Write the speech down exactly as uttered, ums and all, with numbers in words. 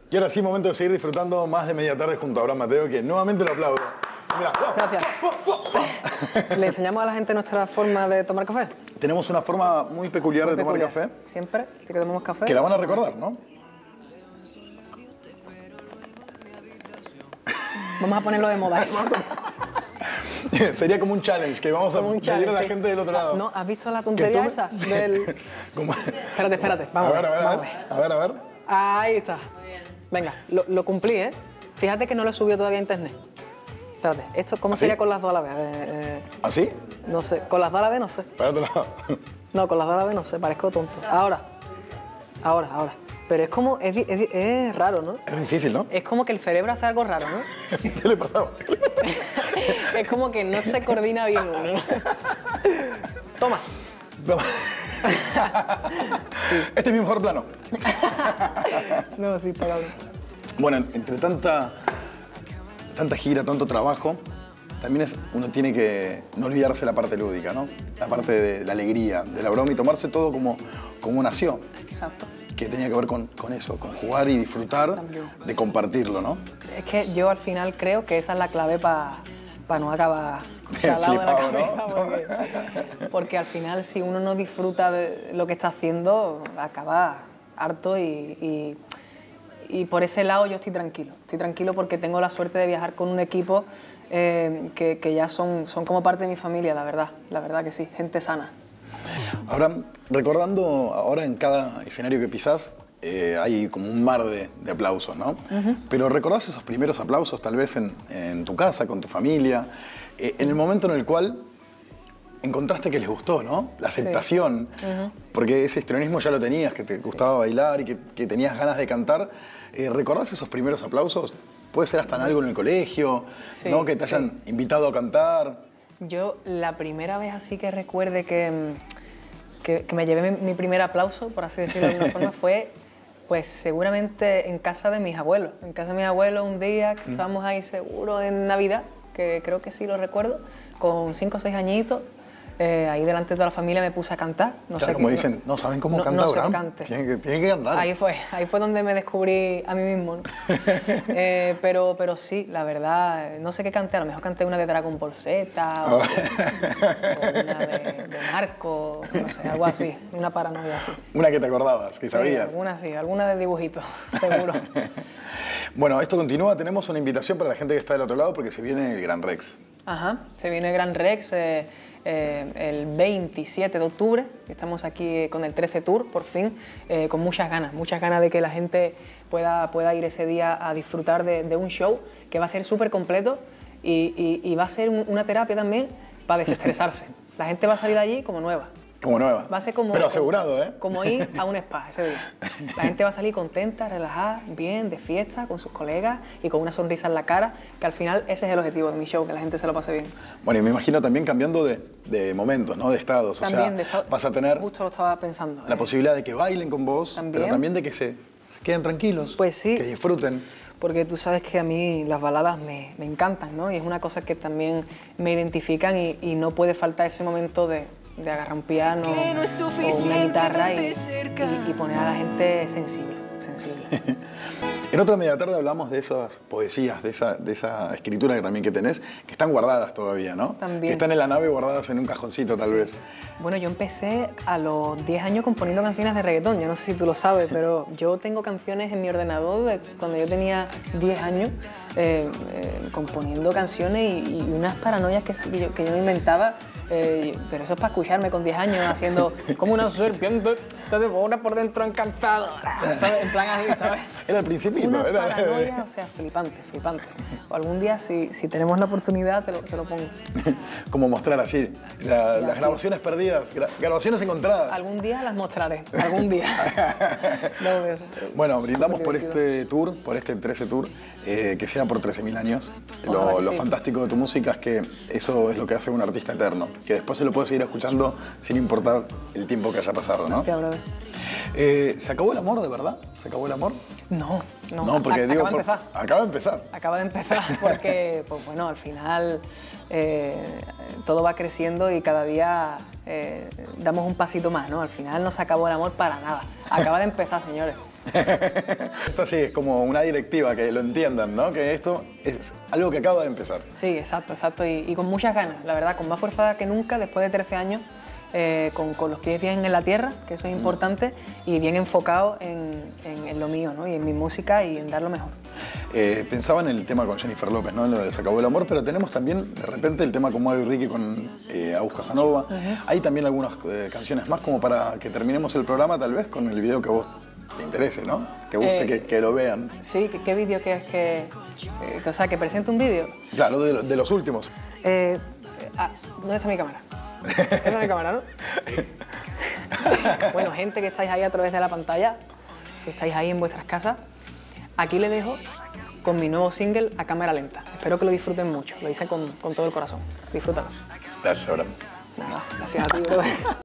Y ahora sí, momento de seguir disfrutando más de Media Tarde junto a Abraham Mateo, que nuevamente lo aplaudo. Mirá, wow, gracias. Wow, wow, wow. ¿Le enseñamos a la gente nuestra forma de tomar café? Tenemos una forma muy peculiar Muy de peculiar. tomar café. Siempre que tomamos café. Que la van a recordar, ¿no? Vamos a ponerlo de moda eso. Sería como un challenge que vamos a Como un pedir challenge, a la sí. gente del otro lado. ¿No? ¿Has visto la tontería tome- esa? Sí. Del... Como- Espérate, espérate. Vamos A ver, a ver, a vamos ver. A ver, a ver. Ahí está. Venga, lo, lo cumplí, ¿eh? Fíjate que no lo he subido todavía a internet. Espérate, ¿esto cómo ¿Así? sería con las dos a la vez? Eh, eh, ¿Así? no sé, con las dos a la vez no sé. Para otro lado. No, con las dos a la vez no sé, parezco tonto. Ahora, ahora, ahora. Pero es como, es, di- es, di- es raro, ¿no? Es difícil, ¿no? Es como que el cerebro hace algo raro, ¿no? ¿Qué le pasaba? Es como que no se coordina bien uno, ¿no? Toma. Toma. Este es mi mejor plano. No, sí, está claro. Bueno, entre tanta, tanta gira, tanto trabajo, también es, uno tiene que no olvidarse la parte lúdica, ¿no? La parte de la alegría, de la broma y tomarse todo como, como nació. Exacto. Que tenía que ver con, con eso, con jugar y disfrutar También. de compartirlo, ¿no? Es que yo al final creo que esa es la clave para no acabar salado de la Flipado, ¿no? cabeza. Porque, porque al final, si uno no disfruta de lo que está haciendo, acaba harto y, y, y por ese lado yo estoy tranquilo. Estoy tranquilo porque tengo la suerte de viajar con un equipo eh, que, que ya son, son como parte de mi familia, la verdad. La verdad que sí, gente sana. Ahora, recordando ahora en cada escenario que pisás, eh, hay como un mar de, de aplausos, ¿no? Uh-huh. Pero ¿recordás esos primeros aplausos tal vez en, en tu casa, con tu familia? Eh, en el momento en el cual encontraste que les gustó, ¿no? La aceptación. Sí. Uh-huh. Porque ese histrionismo ya lo tenías, que te gustaba bailar y que, que tenías ganas de cantar. Eh, ¿Recordás esos primeros aplausos? Puede ser hasta en algo en el colegio, sí, ¿no? Que te hayan sí. invitado a cantar. Yo la primera vez así que recuerde que, que, que me llevé mi, mi primer aplauso, por así decirlo de alguna forma, fue pues seguramente en casa de mis abuelos. En casa de mis abuelos un día que estábamos ahí seguro en Navidad, que creo que sí lo recuerdo, con cinco o seis añitos. Eh, ahí delante de toda la familia me puse a cantar. No claro, sé como qué, dicen, no saben cómo no, cantar, no sé Abraham. cante. Tienen que, tienen que cantar. Ahí fue, ahí fue donde me descubrí a mí mismo, ¿no? eh, pero, pero sí, la verdad, no sé qué canté, a lo mejor canté una de Dragon Ball Z o, o una de, de Marco, no sé, algo así, una paranoia así. Una que te acordabas, que sabías. Sí, alguna sí, alguna de dibujitos, seguro. Bueno, esto continúa, tenemos una invitación para la gente que está del otro lado porque se viene el Gran Rex. Ajá, se viene el Gran Rex. Eh, Eh, el veintisiete de octubre, estamos aquí con el trece Tour, por fin, eh, con muchas ganas, muchas ganas de que la gente pueda, pueda ir ese día a disfrutar de, de un show que va a ser súper completo y, y, y va a ser un, una terapia también para desestresarse. La gente va a salir de allí como nueva. Como nueva. Va a ser como, pero asegurado, como, ¿eh? Como ir a un spa ese día. La gente va a salir contenta, relajada, bien, de fiesta, con sus colegas y con una sonrisa en la cara, que al final ese es el objetivo de mi show, que la gente se lo pase bien. Bueno, y me imagino también cambiando de, de momentos, ¿no? De estados. También, o sea, de estado, vas a tener justo lo estaba pensando. la eh. posibilidad de que bailen con vos, ¿También? pero también de que se, se queden tranquilos. Pues sí. Que disfruten. Porque tú sabes que a mí las baladas me, me encantan, ¿no? Y es una cosa que también me identifican y, y no puede faltar ese momento de, de agarrar un piano no es o una guitarra y, y, y poner a la gente sensible, sensible. En otra media tarde hablamos de esas poesías, de esa, de esa escritura que también que tenés, que están guardadas todavía, ¿no? También. Que están en la nave guardadas en un cajoncito, tal sí. vez. Bueno, yo empecé a los diez años componiendo canciones de reggaetón. Yo no sé si tú lo sabes, pero yo tengo canciones en mi ordenador de cuando yo tenía diez años, eh, eh, componiendo canciones y, y unas paranoias que, que, yo, que yo me inventaba. Eh, pero eso es para escucharme con diez años haciendo como una serpiente te devora por dentro encantadora, ¿sabes? En plan así, ¿sabes? Era el principito, una era. paranoia, o sea, flipante, flipante. O algún día, si, si tenemos la oportunidad, te lo, te lo pongo. Como mostrar así, la, las grabaciones perdidas, gra grabaciones encontradas. Algún día las mostraré, algún día. No, pero, bueno, brindamos por este tour, por este trece Tour, eh, que sea por trece mil años. Lo, lo sí. fantástico de tu música es que eso es lo que hace un artista eterno, que después se lo puede seguir escuchando sin importar el tiempo que haya pasado, ¿no? Gracias, brother. Eh, ¿Se acabó el amor, de verdad? ¿Se acabó el amor? No, no. No, porque A digo... Acaba de empezar. Por, acaba de empezar. Acaba de empezar porque, pues bueno, al final eh, todo va creciendo y cada día eh, damos un pasito más, ¿no? Al final no se acabó el amor para nada. Acaba de empezar, señores. Esto sí, es como una directiva, que lo entiendan, ¿no? Que esto es algo que acaba de empezar. Sí, exacto, exacto. Y, y con muchas ganas, la verdad, con más fuerza que nunca, después de trece años, eh, con, con los pies bien en la tierra, que eso es importante, mm. y bien enfocado en, en, en lo mío, ¿no? Y en mi música y en dar lo mejor. Eh, pensaba en el tema con Jennifer López, ¿no? Lo de Se acabó el amor, pero tenemos también, de repente, el tema con Mago y Ricky con eh, Agus Casanova. Uh-huh. Hay también algunas eh, canciones más como para que terminemos el programa, tal vez, con el video que a vos te interese, ¿no? Te guste eh, que, que lo vean. Sí, ¿qué, qué vídeo que es que, eh, que... O sea, que presente un vídeo. Claro, de, de los últimos. Eh, ah, ¿dónde está mi cámara? Esa es mi cámara, ¿no? Bueno, gente que estáis ahí a través de la pantalla, que estáis ahí en vuestras casas, aquí les dejo con mi nuevo single A Cámara Lenta. Espero que lo disfruten mucho, lo hice con, con todo el corazón. Disfrútalo. Gracias, Abraham. Nada, gracias a ti, bro.